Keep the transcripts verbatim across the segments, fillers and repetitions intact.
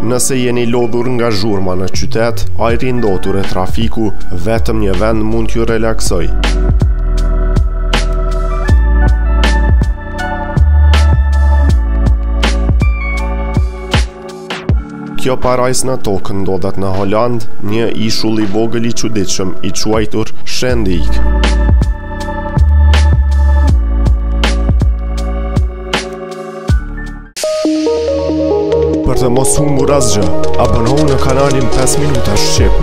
Nëse jeni lodhur nga zhurma në qytet, ajri ndotur e trafiku, vetëm një vend mund t'ju relaksoj. Kjo parajsë në tokë ndodhet në Holand, një ishull i vogël i çuditshëm i quajtur Shandyk. Për të mos humbur asgjë, abonohu në kanalin pesë minuta shqip.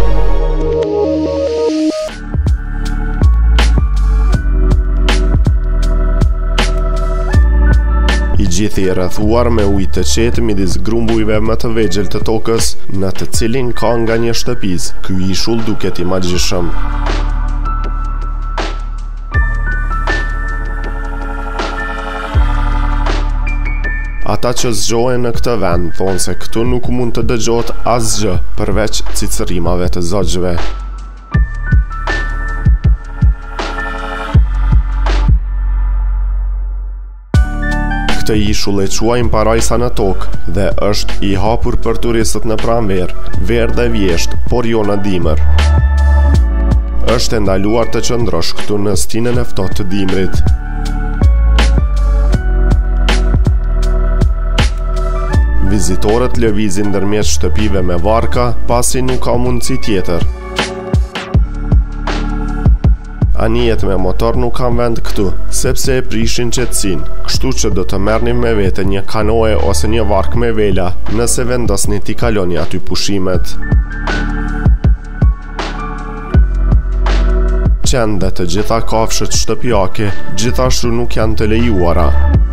I gjithë i rrethuar me ujë të qetë midis grumbujve më të vegjël të tokës, në të cilin ka nga një shtëpis, ky ishull duket i magjishëm. Ata që zgjohen në këtë vend thonë se këtu nuk mund të dëgjohet asgjë përveç cicërimave të zogjve. Këtë ishull e quajnë parajsa në tokë dhe është i hapur për turistët në pranverë, verë dhe vjesht, por jo në dimër. Është e ndaluar të qëndrosh këtu në stinën e ftohtë të dimrit. Vizitorët lëvizin ndërmjet shtëpive me varka, pasi nuk ka mundësi tjetër. Anijet me motor nuk kanë vend këtu, sepse e prishin qetësinë, kështu që do të merrni me vete një kanoe ose një vark me vela, nëse vendosni t'i kaloni aty pushimet. Qenë dhe të gjitha kafshët shtëpiake, gjithashtu nuk janë të lejuara.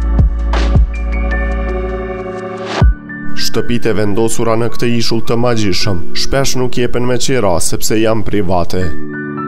Shtëpitë e vendosura në këtë ishull të magjishëm, shpesh nuk jepen me qira sepse janë private.